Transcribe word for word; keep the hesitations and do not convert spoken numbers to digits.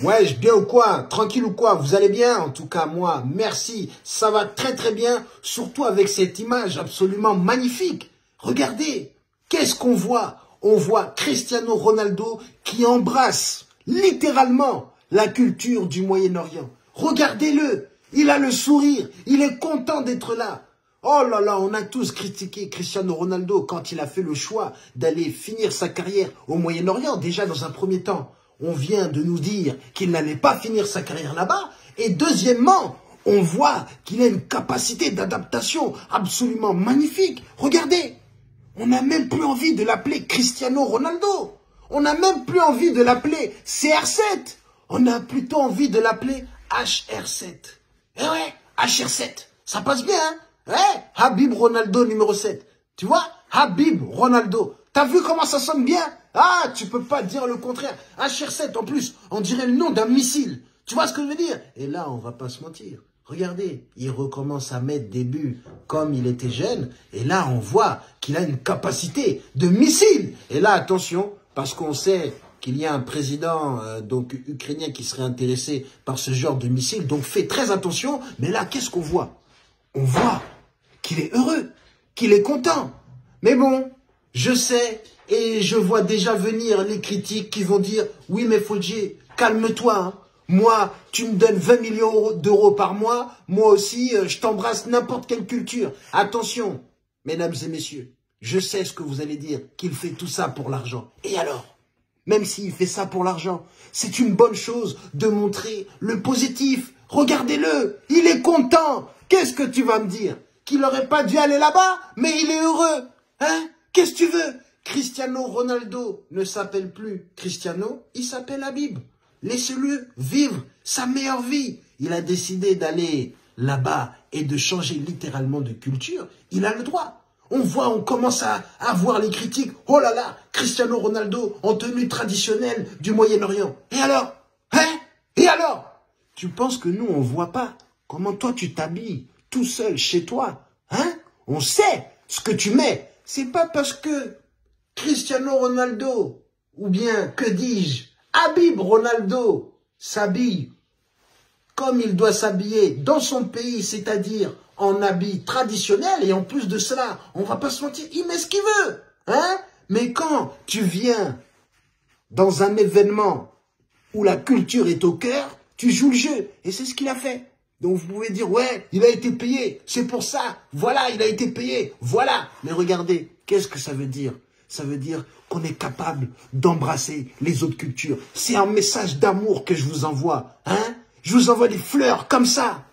Ouais, bien ou quoi? Tranquille ou quoi? Vous allez bien? En tout cas, moi, merci. Ça va très très bien, surtout avec cette image absolument magnifique. Regardez, qu'est-ce qu'on voit? On voit Cristiano Ronaldo qui embrasse littéralement la culture du Moyen-Orient. Regardez-le, il a le sourire, il est content d'être là. Oh là là, on a tous critiqué Cristiano Ronaldo quand il a fait le choix d'aller finir sa carrière au Moyen-Orient. Déjà, dans un premier temps, on vient de nous dire qu'il n'allait pas finir sa carrière là-bas. Et deuxièmement, on voit qu'il a une capacité d'adaptation absolument magnifique. Regardez, on n'a même plus envie de l'appeler Cristiano Ronaldo. On n'a même plus envie de l'appeler C R sept. On a plutôt envie de l'appeler H R sept. Eh ouais, H R sept, ça passe bien, hein? Ouais, Habib Ronaldo numéro sept. Tu vois, Habib Ronaldo. T'as vu comment ça sonne bien? Ah, tu peux pas dire le contraire. H R sept, en plus, on dirait le nom d'un missile. Tu vois ce que je veux dire? Et là, on va pas se mentir. Regardez, il recommence à mettre des buts comme il était jeune. Et là, on voit qu'il a une capacité de missile. Et là, attention, parce qu'on sait qu'il y a un président euh, donc ukrainien qui serait intéressé par ce genre de missile. Donc, fais très attention. Mais là, qu'est-ce qu'on voit? On voit qu'il est heureux, qu'il est content. Mais bon, je sais et je vois déjà venir les critiques qui vont dire « Oui, mais Folgier, calme-toi. Hein. Moi, tu me donnes vingt millions d'euros par mois. Moi aussi, je t'embrasse n'importe quelle culture. » Attention, mesdames et messieurs, je sais ce que vous allez dire, qu'il fait tout ça pour l'argent. Et alors? Même s'il fait ça pour l'argent, c'est une bonne chose de montrer le positif. Regardez-le, il est content. Qu'est-ce que tu vas me dire? Qu'il n'aurait pas dû aller là-bas, mais il est heureux. Hein? Qu'est-ce que tu veux? Cristiano Ronaldo ne s'appelle plus Cristiano, il s'appelle Habib. Laissez-le vivre sa meilleure vie. Il a décidé d'aller là-bas et de changer littéralement de culture. Il a le droit. On voit, on commence à, à voir les critiques. Oh là là, Cristiano Ronaldo en tenue traditionnelle du Moyen-Orient. Et alors? Hein? Et alors? Tu penses que nous, on ne voit pas comment toi tu t'habilles tout seul chez toi? Hein? On sait ce que tu mets. C'est pas parce que Cristiano Ronaldo, ou bien, que dis-je, Habib Ronaldo s'habille comme il doit s'habiller dans son pays, c'est-à-dire en habit traditionnel, et en plus de cela, on va pas se mentir, il met ce qu'il veut, hein? Mais quand tu viens dans un événement où la culture est au cœur, tu joues le jeu, et c'est ce qu'il a fait. Donc vous pouvez dire, ouais, il a été payé, c'est pour ça, voilà, il a été payé, voilà. Mais regardez, qu'est-ce que ça veut dire? Ça veut dire qu'on est capable d'embrasser les autres cultures. C'est un message d'amour que je vous envoie, hein? Je vous envoie des fleurs comme ça.